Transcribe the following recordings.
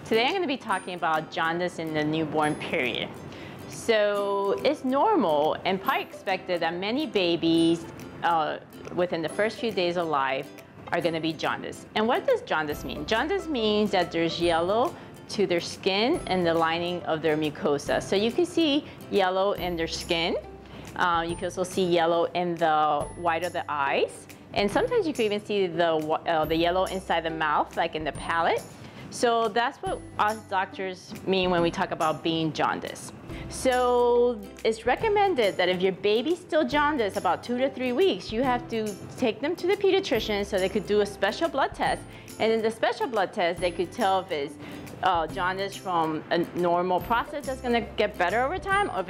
Today I'm going to be talking about jaundice in the newborn period. So it's normal and probably expected that many babies within the first few days of life are going to be jaundiced. And what does jaundice mean? Jaundice means that there's yellow to their skin and the lining of their mucosa. So you can see yellow in their skin. You can also see yellow in the white of the eyes. And sometimes you can even see the yellow inside the mouth, like in the palate. So that's what us doctors mean when we talk about being jaundiced. So it's recommended that if your baby's still jaundiced about 2 to 3 weeks, you have to take them to the pediatrician so they could do a special blood test. And in the special blood test, they could tell if it's jaundice from a normal process that's gonna get better over time, or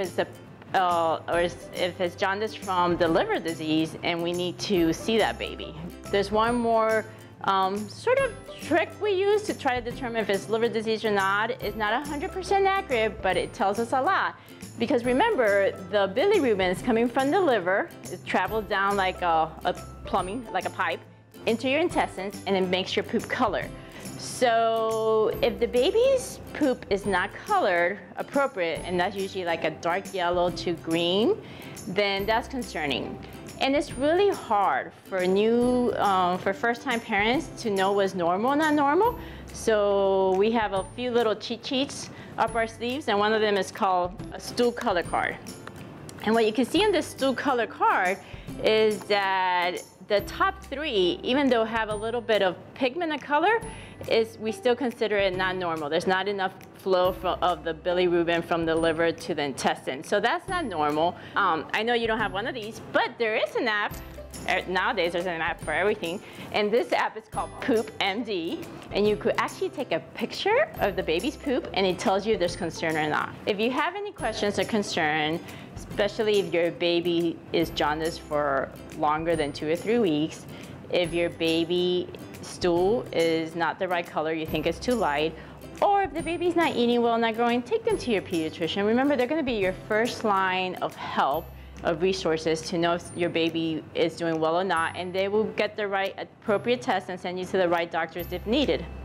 if it's jaundice from the liver disease and we need to see that baby. There's one more sort of trick we use to try to determine if it's liver disease or not. It's not 100% accurate, but it tells us a lot. Because remember, the bilirubin is coming from the liver. It travels down like a plumbing, like a pipe, into your intestines, and it makes your poop color. So if the baby's poop is not colored appropriate, and that's usually like a dark yellow to green, then that's concerning. And it's really hard for for first-time parents to know what's normal and not normal. So we have a few little cheat sheets up our sleeves, and one of them is called a stool color card. And what you can see on this stool color card is that the top 3, even though have a little bit of pigment of color, we still consider it not normal. There's not enough flow of the bilirubin from the liver to the intestine. So that's not normal. I know you don't have one of these, but there is an app. Nowadays, there's an app for everything. And this app is called Poop MD. And you could actually take a picture of the baby's poop, and it tells you if there's concern or not. If you have any questions or concern, especially if your baby is jaundiced for longer than 2 or 3 weeks, if your baby stool is not the right color, you think it's too light, or if the baby's not eating well, not growing, take them to your pediatrician. Remember, they're going to be your first line of help, of resources to know if your baby is doing well or not, and they will get the right appropriate test and send you to the right doctors if needed.